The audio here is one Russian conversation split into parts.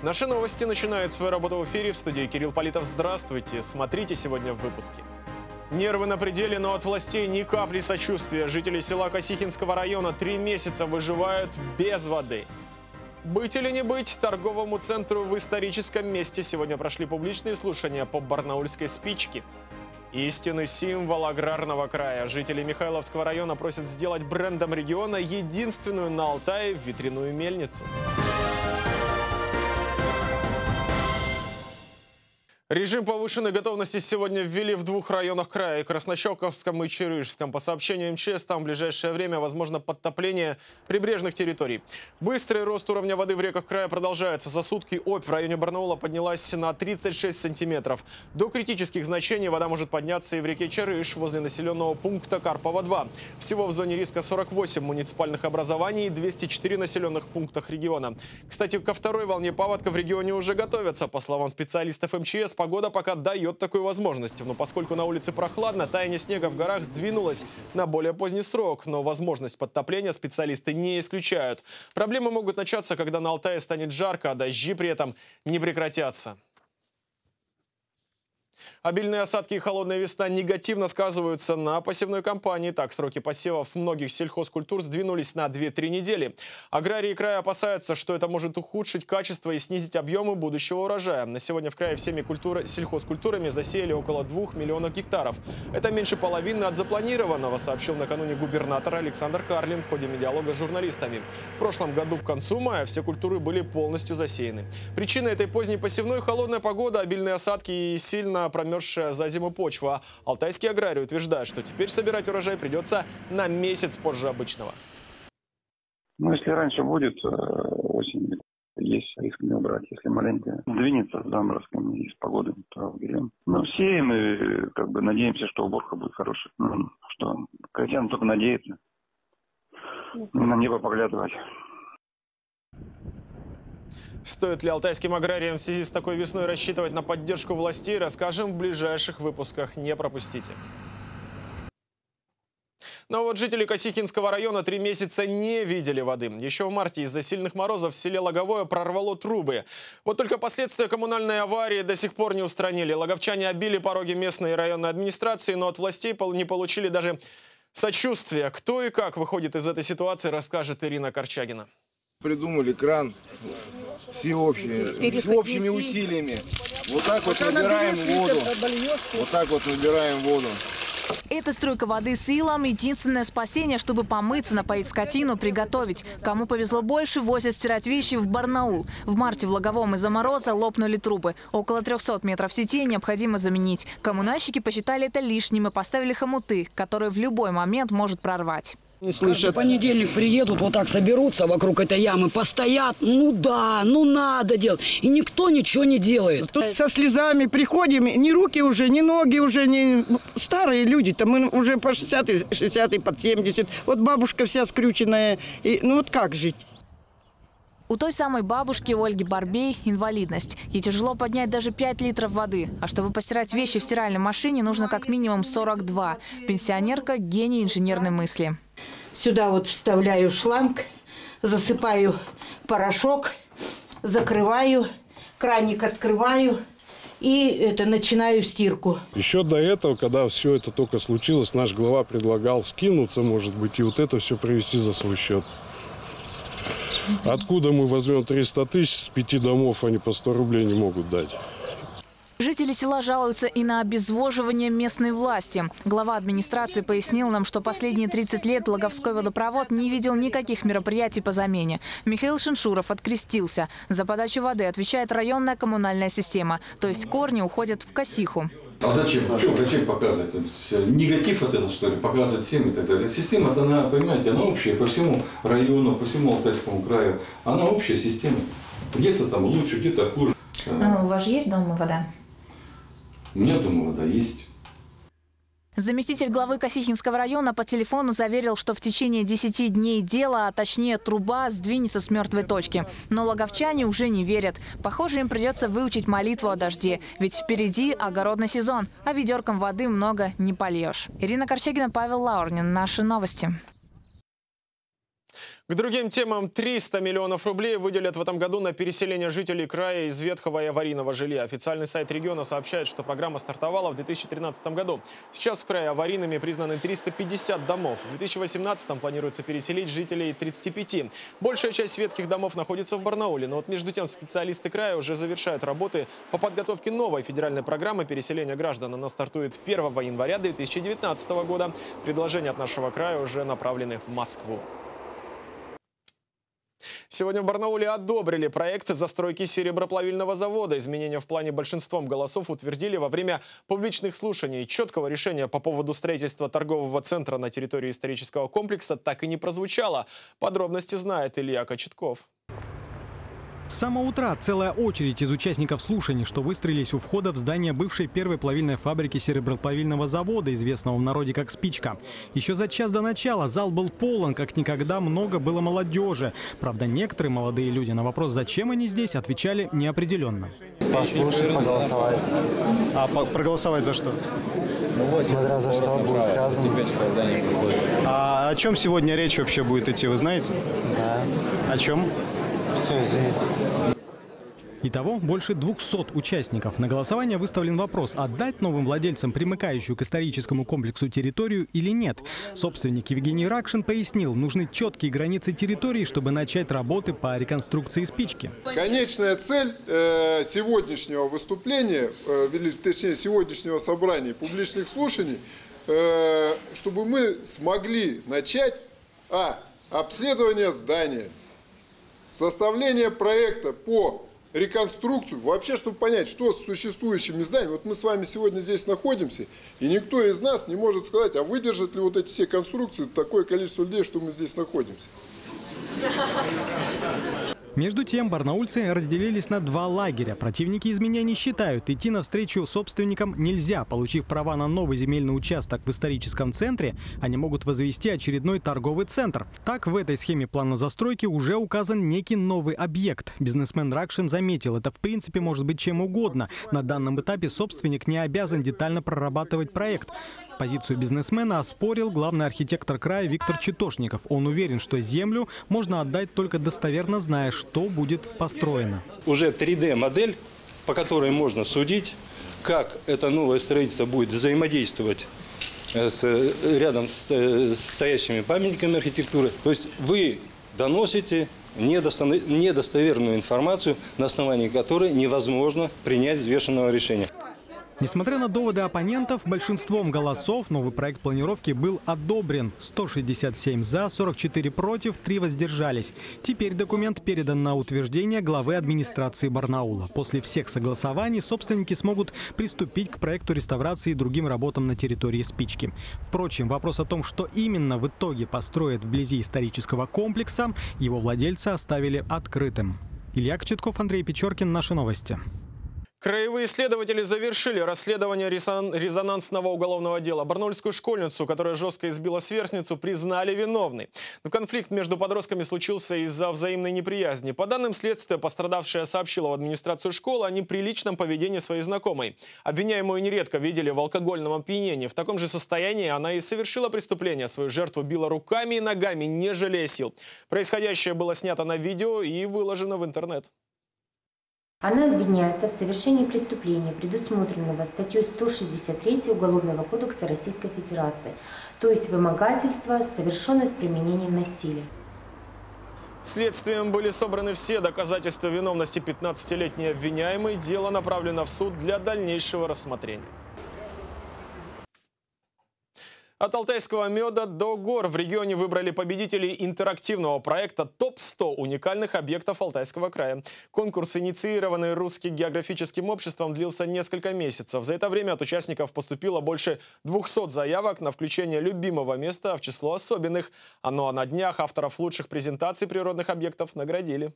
Наши новости начинают свою работу в эфире. В студии Кирилл Политов. Здравствуйте. Смотрите сегодня в выпуске. Нервы на пределе, но от властей ни капли сочувствия. Жители села Косихинского района 3 месяца выживают без воды. Быть или не быть, торговому центру в историческом месте сегодня прошли публичные слушания по барнаульской спичке. Истинный символ аграрного края. Жители Михайловского района просят сделать брендом региона единственную на Алтае ветряную мельницу. Режим повышенной готовности сегодня ввели в 2 районах края – Краснощековском и Чарышском. По сообщению МЧС, там в ближайшее время возможно подтопление прибрежных территорий. Быстрый рост уровня воды в реках края продолжается. За сутки Обь в районе Барнаула поднялась на 36 сантиметров. До критических значений вода может подняться и в реке Чарыш возле населенного пункта Карпова-2. Всего в зоне риска 48 муниципальных образований и 204 населенных пунктах региона. Кстати, ко второй волне паводка в регионе уже готовятся. По словам специалистов МЧС, погода пока дает такую возможность. Но поскольку на улице прохладно, таяние снега в горах сдвинулось на более поздний срок. Но возможность подтопления специалисты не исключают. Проблемы могут начаться, когда на Алтае станет жарко, а дожди при этом не прекратятся. Обильные осадки и холодная весна негативно сказываются на посевной кампании. Так, сроки посевов многих сельхозкультур сдвинулись на 2-3 недели. Аграрии края опасаются, что это может ухудшить качество и снизить объемы будущего урожая. На сегодня в крае всеми сельхозкультурами засеяли около 2 миллионов гектаров. Это меньше половины от запланированного, сообщил накануне губернатор Александр Карлин в ходе медиалога с журналистами. В прошлом году к концу мая все культуры были полностью засеяны. Причина этой поздней посевной – холодная погода, обильные осадки и сильно промерзшая за зиму почва. Алтайские аграрии утверждают, что теперь собирать урожай придется на месяц позже обычного. Ну, если раньше будет осенью, есть риск не убрать. Если маленько двинется с заморозками и с погодой, то уберем. Ну, сеем и как бы надеемся, что уборка будет хорошая. Ну, что, крестьян только надеяться. На небо поглядывать. Стоит ли алтайским аграриям в связи с такой весной рассчитывать на поддержку властей, расскажем в ближайших выпусках. Не пропустите. Но вот жители Косихинского района 3 месяца не видели воды. Еще в марте из-за сильных морозов в селе Логовое прорвало трубы. Вот только последствия коммунальной аварии до сих пор не устранили. Логовчане обили пороги местной и районной администрации, но от властей не получили даже сочувствия. Кто и как выходит из этой ситуации, расскажет Ирина Корчагина. Придумали кран всеобщими усилиями. Вот так вот набираем воду. Вот так вот набираем воду. Эта струйка воды с илом – единственное спасение, чтобы помыться, напоить скотину, приготовить. Кому повезло больше, возят стирать вещи в Барнаул. В марте в Логовом из-за мороза лопнули трубы. Около 300 метров сети необходимо заменить. Коммунальщики посчитали это лишним и поставили хомуты, которые в любой момент может прорвать. Не слышат. В понедельник приедут, вот так соберутся вокруг этой ямы, постоят. Ну да, ну надо делать. И никто ничего не делает. Тут со слезами приходим, ни руки уже, ни ноги уже, не старые люди-то, мы уже по 60 под 70. Вот бабушка вся скрюченная. И, ну вот как жить? У той самой бабушки Ольги Барбей инвалидность. Ей тяжело поднять даже 5 литров воды. А чтобы постирать вещи в стиральной машине, нужно как минимум 42. Пенсионерка – гений инженерной мысли. Сюда вот вставляю шланг, засыпаю порошок, закрываю, краник открываю и начинаю стирку. Еще до этого, когда все это только случилось, наш глава предлагал скинуться, может быть, и вот это все привести за свой счет. Откуда мы возьмем 300 тысяч, с 5 домов они по 100 рублей не могут дать. Жители села жалуются и на обезвоживание местной власти. Глава администрации пояснил нам, что последние 30 лет Логовской водопровод не видел никаких мероприятий по замене. Михаил Шиншуров открестился. За подачу воды отвечает районная коммунальная система. То есть корни уходят в Косиху. А зачем? Зачем показывать? Негатив от этого, что ли, показывать всем и так далее. Система-то, она, понимаете, она общая по всему району, по всему Алтайскому краю. Она общая система. Где-то там лучше, где-то хуже. Но у вас же есть дома вода? У меня дома вода есть. Заместитель главы Косихинского района по телефону заверил, что в течение 10 дней дело, а точнее труба, сдвинется с мертвой точки. Но логовчане уже не верят. Похоже, им придется выучить молитву о дожде. Ведь впереди огородный сезон, а ведерком воды много не польешь. Ирина Корчагина, Павел Лаурнин. Наши новости. К другим темам. 300 миллионов рублей выделят в этом году на переселение жителей края из ветхого и аварийного жилья. Официальный сайт региона сообщает, что программа стартовала в 2013 году. Сейчас в крае аварийными признаны 350 домов. В 2018 планируется переселить жителей 35. Большая часть ветхих домов находится в Барнауле. Но вот между тем специалисты края уже завершают работы по подготовке новой федеральной программы переселения граждан. Она стартует 1 января 2019 года. Предложения от нашего края уже направлены в Москву. Сегодня в Барнауле одобрили проект застройки сереброплавильного завода. Изменения в плане большинством голосов утвердили во время публичных слушаний. Четкого решения по поводу строительства торгового центра на территории исторического комплекса так и не прозвучало. Подробности знает Илья Кочетков. С самого утра целая очередь из участников слушаний, что выстроились у входа в здание бывшей первой плавильной фабрики сереброплавильного завода, известного в народе как «Спичка». Еще за час до начала зал был полон, как никогда много было молодежи. Правда, некоторые молодые люди на вопрос, зачем они здесь, отвечали неопределенно. Послушать, поголосовать. А проголосовать за что? Смотря за что будет сказано. А о чем сегодня речь вообще будет идти, вы знаете? Знаю. О чем? Все здесь. Итого больше 200 участников. На голосование выставлен вопрос, отдать новым владельцам примыкающую к историческому комплексу территорию или нет. Собственник Евгений Ракшин пояснил, нужны четкие границы территории, чтобы начать работы по реконструкции «Спички». Конечная цель сегодняшнего выступления, точнее сегодняшнего собрания публичных слушаний, чтобы мы смогли начать обследование здания, составление проекта по реконструкцию, вообще, чтобы понять, что с существующими зданиями. Вот мы с вами сегодня здесь находимся, и никто из нас не может сказать, а выдержат ли вот эти все конструкции такое количество людей, что мы здесь находимся. Между тем, барнаульцы разделились на два лагеря. Противники изменений считают, идти навстречу собственникам нельзя. Получив права на новый земельный участок в историческом центре, они могут возвести очередной торговый центр. Так, в этой схеме плана застройки уже указан некий новый объект. Бизнесмен Ракшин заметил, это в принципе может быть чем угодно. На данном этапе собственник не обязан детально прорабатывать проект. Позицию бизнесмена оспорил главный архитектор края Виктор Читошников. Он уверен, что землю можно отдать только достоверно зная, что будет построено. Уже 3D-модель, по которой можно судить, как это новое строительство будет взаимодействовать рядом с стоящими памятниками архитектуры. То есть вы доносите недостоверную информацию, на основании которой невозможно принять взвешенного решения. Несмотря на доводы оппонентов, большинством голосов новый проект планировки был одобрен. 167 за, 44 против, 3 воздержались. Теперь документ передан на утверждение главы администрации Барнаула. После всех согласований собственники смогут приступить к проекту реставрации и другим работам на территории «Спички». Впрочем, вопрос о том, что именно в итоге построят вблизи исторического комплекса, его владельцы оставили открытым. Илья Кочетков, Андрей Печоркин. Наши новости. Краевые следователи завершили расследование резонансного уголовного дела. Барнаульскую школьницу, которая жестко избила сверстницу, признали виновной. Но конфликт между подростками случился из-за взаимной неприязни. По данным следствия, пострадавшая сообщила в администрацию школы о неприличном поведении своей знакомой. Обвиняемую нередко видели в алкогольном опьянении. В таком же состоянии она и совершила преступление. Свою жертву била руками и ногами, не жалея сил. Происходящее было снято на видео и выложено в интернет. Она обвиняется в совершении преступления, предусмотренного статьей 163 Уголовного кодекса Российской Федерации, то есть вымогательство, совершенное с применением насилия. Следствием были собраны все доказательства виновности 15-летней обвиняемой. Дело направлено в суд для дальнейшего рассмотрения. От алтайского меда до гор в регионе выбрали победителей интерактивного проекта «ТОП-100 уникальных объектов Алтайского края». Конкурс, инициированный Русским географическим обществом, длился несколько месяцев. За это время от участников поступило больше 200 заявок на включение любимого места в число особенных. А на днях авторов лучших презентаций природных объектов наградили.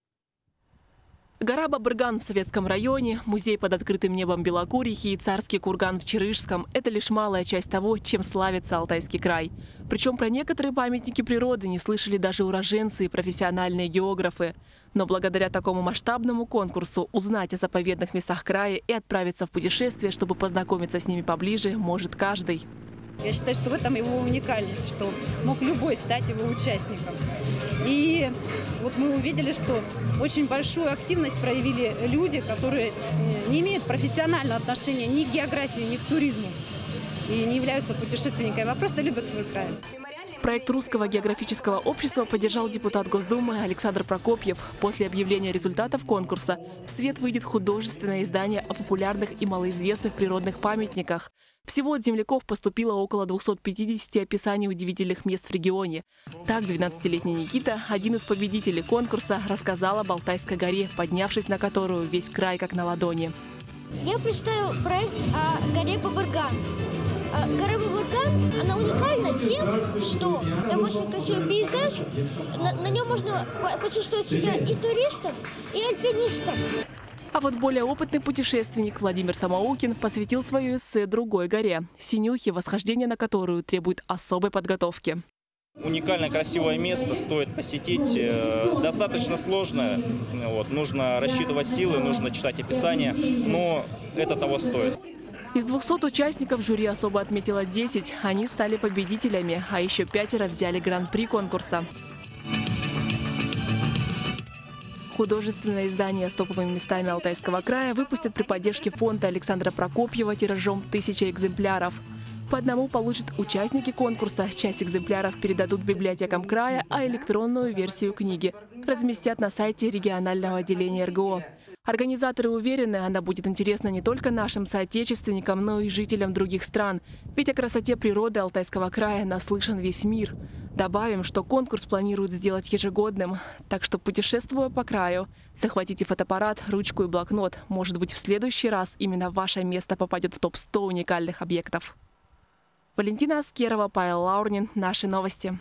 Гора Бабырган в Советском районе, музей под открытым небом Белокурихи и царский курган в Чарышском – это лишь малая часть того, чем славится Алтайский край. Причем про некоторые памятники природы не слышали даже уроженцы и профессиональные географы. Но благодаря такому масштабному конкурсу узнать о заповедных местах края и отправиться в путешествие, чтобы познакомиться с ними поближе, может каждый. Я считаю, что в этом его уникальность, что мог любой стать его участником. И вот мы увидели, что очень большую активность проявили люди, которые не имеют профессионального отношения ни к географии, ни к туризму. И не являются путешественниками, а просто любят свой край. Проект Русского географического общества поддержал депутат Госдумы Александр Прокопьев. После объявления результатов конкурса в свет выйдет художественное издание о популярных и малоизвестных природных памятниках. Всего от земляков поступило около 250 описаний удивительных мест в регионе. Так, 12-летний Никита, один из победителей конкурса, рассказал об Алтайской горе, поднявшись на которую весь край как на ладони. Я представил проект о горе Бабырган. Гора Бабырган, она уникальна тем, что там очень красивый пейзаж, на нем можно почувствовать себя и туристом, и альпинистом. А вот более опытный путешественник Владимир Самоукин посвятил свое эссе другой горе – Синюхе, восхождение на которую требует особой подготовки. Уникальное, красивое место, стоит посетить. Достаточно сложное. Нужно рассчитывать силы, нужно читать описание, но это того стоит. Из 200 участников жюри особо отметило 10. Они стали победителями, а еще 5 взяли гран-при конкурса. Художественное издание с топовыми местами Алтайского края выпустят при поддержке фонда Александра Прокопьева тиражом 1000 экземпляров. По одному получат участники конкурса. Часть экземпляров передадут библиотекам края, а электронную версию книги разместят на сайте регионального отделения РГО. Организаторы уверены, она будет интересна не только нашим соотечественникам, но и жителям других стран. Ведь о красоте природы Алтайского края наслышан весь мир. Добавим, что конкурс планируют сделать ежегодным. Так что, путешествуя по краю, захватите фотоаппарат, ручку и блокнот. Может быть, в следующий раз именно ваше место попадет в топ-100 уникальных объектов. Валентина Аскерова, Павел Лаурнин. Наши новости.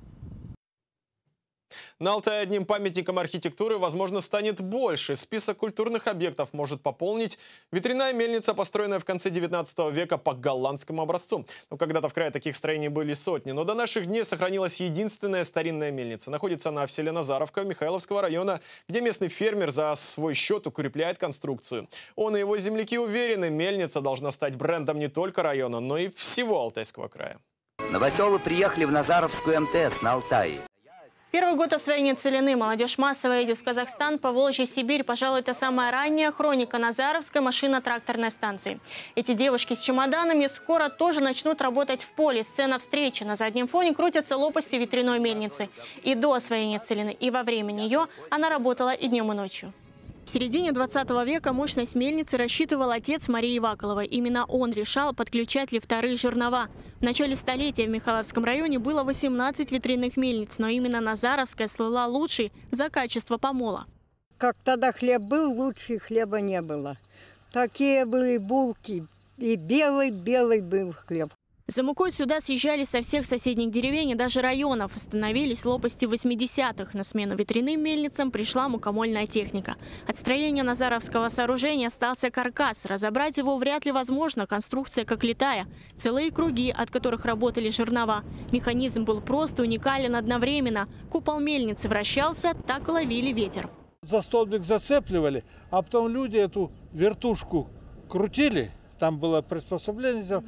На Алтае одним памятником архитектуры, возможно, станет больше. Список культурных объектов может пополнить ветряная мельница, построенная в конце 19 века по голландскому образцу. Когда-то в крае таких строений были сотни, но до наших дней сохранилась единственная старинная мельница. Находится она в селе Назаровка Михайловского района, где местный фермер за свой счет укрепляет конструкцию. Он и его земляки уверены, мельница должна стать брендом не только района, но и всего Алтайского края. Новоселы приехали в Назаровскую МТС на Алтае. Первый год освоения целины. Молодежь массово едет в Казахстан, Поволжье, Сибирь. Пожалуй, это самая ранняя хроника Назаровской машино-тракторной станции. Эти девушки с чемоданами скоро тоже начнут работать в поле. Сцена встречи. На заднем фоне крутятся лопасти ветряной мельницы. И до освоения целины, и во время нее она работала и днем, и ночью. В середине 20 века мощность мельницы рассчитывал отец Марии Ваколовой. Именно он решал, подключать ли вторые жернова. В начале столетия в Михайловском районе было 18 ветряных мельниц, но именно Назаровская слыла лучшей за качество помола. Как тогда хлеб был, лучше хлеба не было. Такие были булки, и белый-белый был хлеб. За мукой сюда съезжались со всех соседних деревень и даже районов. Остановились лопасти 80-х. На смену ветряным мельницам пришла мукомольная техника. От строения Назаровского сооружения остался каркас. Разобрать его вряд ли возможно. Конструкция как летая. Целые круги, от которых работали жернова. Механизм был просто уникален одновременно. Купол мельницы вращался, так ловили ветер. За столбик зацепливали, а потом люди эту вертушку крутили. Там было приспособление,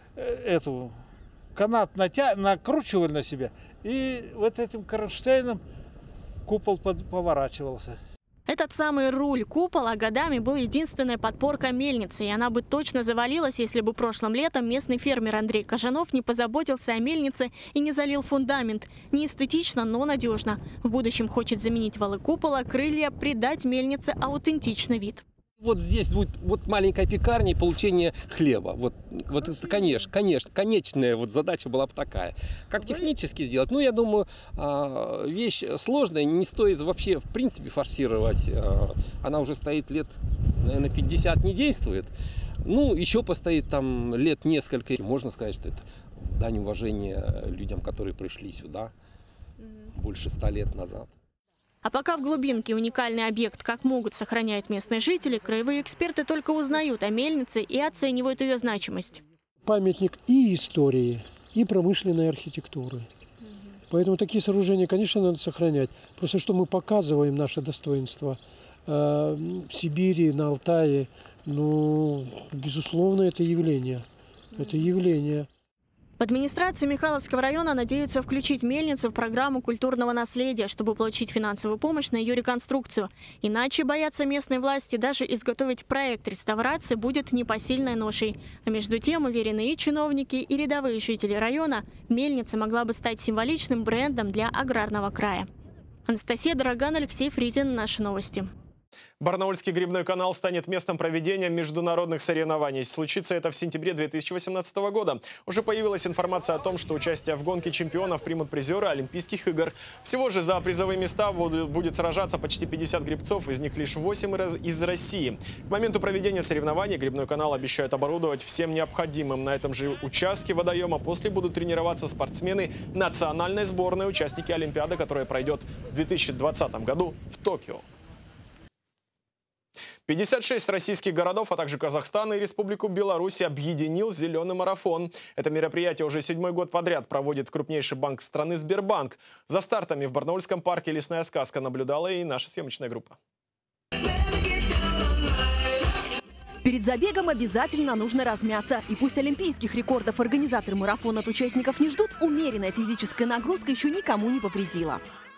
эту канат накручивали на себя, и вот этим кронштейном купол поворачивался. Этот самый руль купола годами был единственной подпоркой мельницы, и она бы точно завалилась, если бы прошлым летом местный фермер Андрей Кожанов не позаботился о мельнице и не залил фундамент. Не эстетично, но надежно. В будущем хочет заменить валы купола, крылья, придать мельнице аутентичный вид. Вот здесь вот маленькая пекарня и получение хлеба. Вот это, конечно, конечная вот задача была бы такая. Как технически сделать? Ну, я думаю, вещь сложная, не стоит вообще, в принципе, форсировать. Она уже стоит лет, наверное, 50 не действует. Ну, еще постоит там лет несколько. Можно сказать, что это дань уважения людям, которые пришли сюда больше 100 лет назад. А пока в глубинке уникальный объект как могут сохраняют местные жители, краевые эксперты только узнают о мельнице и оценивают ее значимость. Памятник и истории, и промышленной архитектуры. Поэтому такие сооружения, конечно, надо сохранять. Просто что мы показываем наше достоинство в Сибири, на Алтае, ну, безусловно, это явление. Это явление. В администрации Михайловского района надеются включить мельницу в программу культурного наследия, чтобы получить финансовую помощь на ее реконструкцию. Иначе, боятся местные власти, даже изготовить проект реставрации будет непосильной ношей. А между тем, уверены и чиновники, и рядовые жители района, мельница могла бы стать символичным брендом для аграрного края. Анастасия Дороган, Алексей Фризин. Наши новости. Барнаульский грибной канал станет местом проведения международных соревнований. Случится это в сентябре 2018 года. Уже появилась информация о том, что участие в гонке чемпионов примут призеры Олимпийских игр. Всего же за призовые места будет сражаться почти 50 грибцов, из них лишь 8 из России. К моменту проведения соревнований грибной канал обещают оборудовать всем необходимым. На этом же участке водоема после будут тренироваться спортсмены национальной сборной, участники Олимпиады, которая пройдет в 2020 году в Токио. 56 российских городов, а также Казахстан и Республику Беларусь объединил «Зеленый марафон». Это мероприятие уже 7-й год подряд проводит крупнейший банк страны Сбербанк. За стартами в Барнаульском парке «Лесная сказка» наблюдала и наша съемочная группа. Перед забегом обязательно нужно размяться. И пусть олимпийских рекордов организаторы марафона от участников не ждут, умеренная физическая нагрузка еще никому не повредила.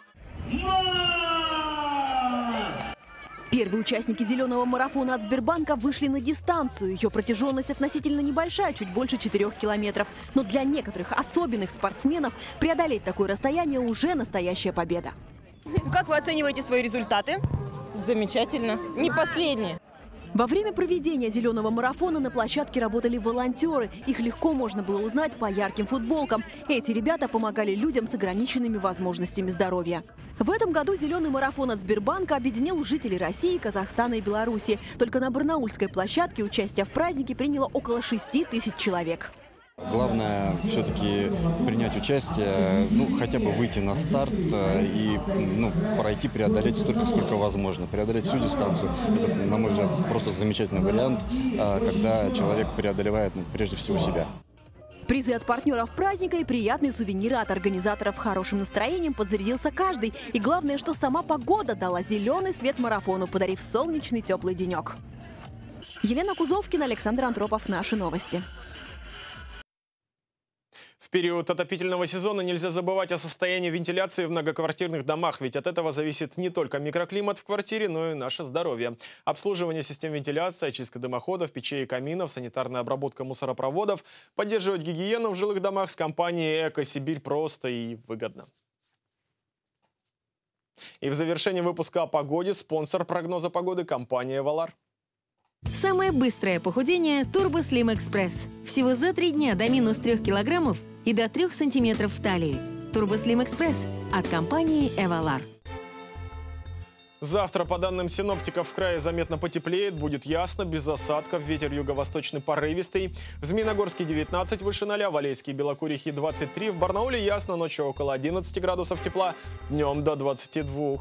Первые участники «Зеленого марафона» от Сбербанка вышли на дистанцию. Ее протяженность относительно небольшая, чуть больше 4 километров. Но для некоторых особенных спортсменов преодолеть такое расстояние уже настоящая победа. Как вы оцениваете свои результаты? Замечательно. Не последние. Во время проведения «Зеленого марафона» на площадке работали волонтеры. Их легко можно было узнать по ярким футболкам. Эти ребята помогали людям с ограниченными возможностями здоровья. В этом году «Зеленый марафон» от Сбербанка объединил жителей России, Казахстана и Беларуси. Только на барнаульской площадке участие в празднике приняло около 6 тысяч человек. Главное все-таки принять участие, хотя бы выйти на старт и пройти, преодолеть столько, сколько возможно. Преодолеть всю дистанцию – это, на мой взгляд, просто замечательный вариант, когда человек преодолевает прежде всего себя. Призы от партнеров праздника и приятные сувениры от организаторов. Хорошим настроением подзарядился каждый. И главное, что сама погода дала зеленый свет марафону, подарив солнечный теплый денек. Елена Кузовкина, Александр Антропов. Наши новости. В период отопительного сезона нельзя забывать о состоянии вентиляции в многоквартирных домах, ведь от этого зависит не только микроклимат в квартире, но и наше здоровье. Обслуживание систем вентиляции, очистка дымоходов, печей и каминов, санитарная обработка мусоропроводов, поддерживать гигиену в жилых домах с компанией «Эко-Сибирь» просто и выгодно. И в завершении выпуска о погоде спонсор прогноза погоды – компания «Эвалар». Самое быстрое похудение – Turbo Slim Express. Всего за 3 дня до минус 3 килограммов и до 3 сантиметров в талии. Turbo Slim Express от компании Эвалар. Завтра, по данным синоптиков, в крае заметно потеплеет, будет ясно, без осадков, ветер юго-восточный порывистый. В Змеиногорске 19 выше 0, в Алейске и Белокурихе 23, в Барнауле ясно, ночью около 11 градусов тепла, днем до 22.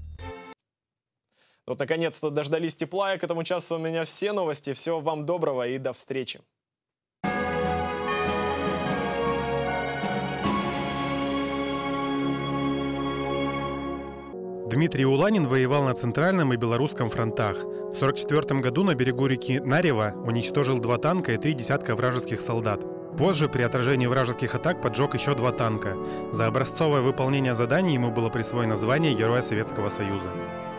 Вот, наконец-то дождались тепла, и к этому часу у меня все новости. Всего вам доброго и до встречи. Дмитрий Уланин воевал на Центральном и Белорусском фронтах. В 1944 году на берегу реки Нарева уничтожил 2 танка и 3 десятка вражеских солдат. Позже при отражении вражеских атак поджег еще 2 танка. За образцовое выполнение заданий ему было присвоено звание Героя Советского Союза.